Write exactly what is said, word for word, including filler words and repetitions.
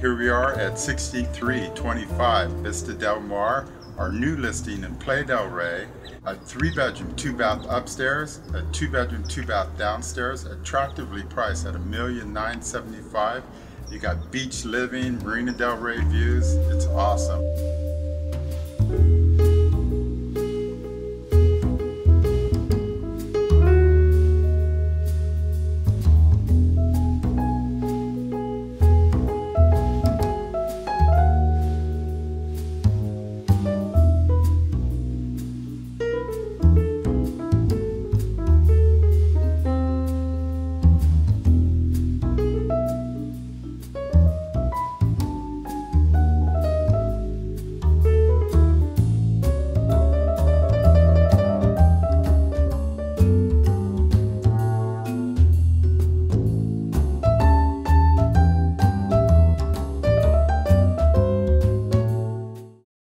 Here we are at sixty-three twenty-five Vista Del Mar, our new listing in Playa Del Rey. A three bedroom, two bath upstairs, a two bedroom, two bath downstairs, attractively priced at a million nine seventy-five. You got beach living, Marina Del Rey views. It's awesome.